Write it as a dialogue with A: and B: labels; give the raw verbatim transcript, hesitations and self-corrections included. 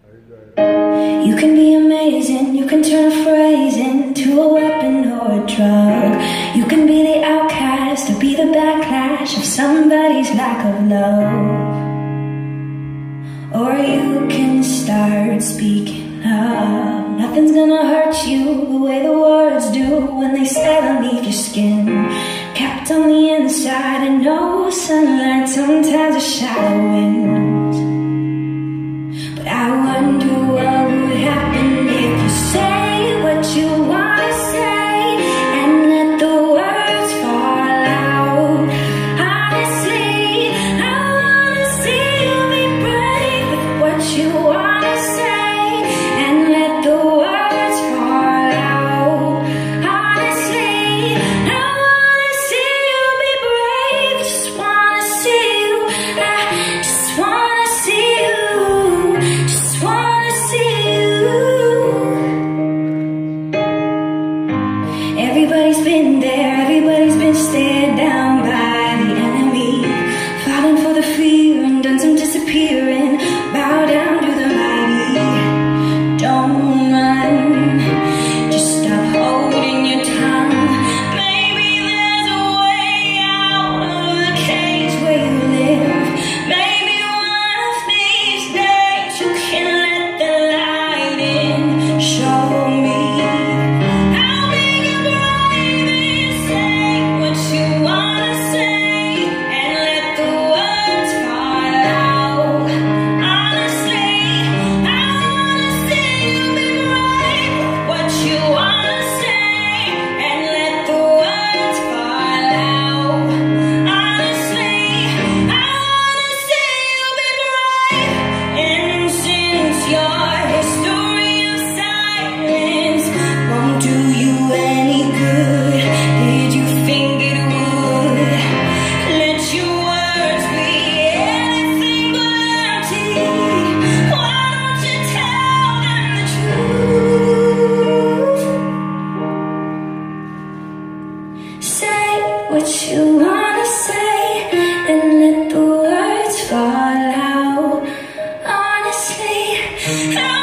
A: You can be amazing, you can turn a phrase into a weapon or a drug. You can be the outcast or be the backlash of somebody's lack of love. Or you can start speaking up. Nothing's gonna hurt you the way the words do when they settle underneath your skin. Capped on the inside and no sunlight, sometimes a shallow wind. But I wonder what would happen if you say what you wanna say and let the words fall out. Honestly, I wanna see you be brave with what you wanna say and let the words fall out. Honestly, I wanna see you be brave. Just wanna see you. I just wanna see you. Just wanna see you. Everybody's been there, everybody's been stared down by the enemy, falling for the fear and done some disappearing. Bow down to the mighty. Don't run, just stop holding your tongue. Maybe there's a way out of the cage where you live. Maybe one of these days you can let the light in. Show me how big and brave is. Say what you wanna say and let the words fall out. Honestly, I wanna see you be brave with what you wanna say and let the words fall out. Honestly, I wanna see you be brave. And since your history of silence won't do you any good, did you think it would? Let your words be anything but empty. Why don't you tell them the truth? Say what you wanna say and let the words fall out. Honestly, I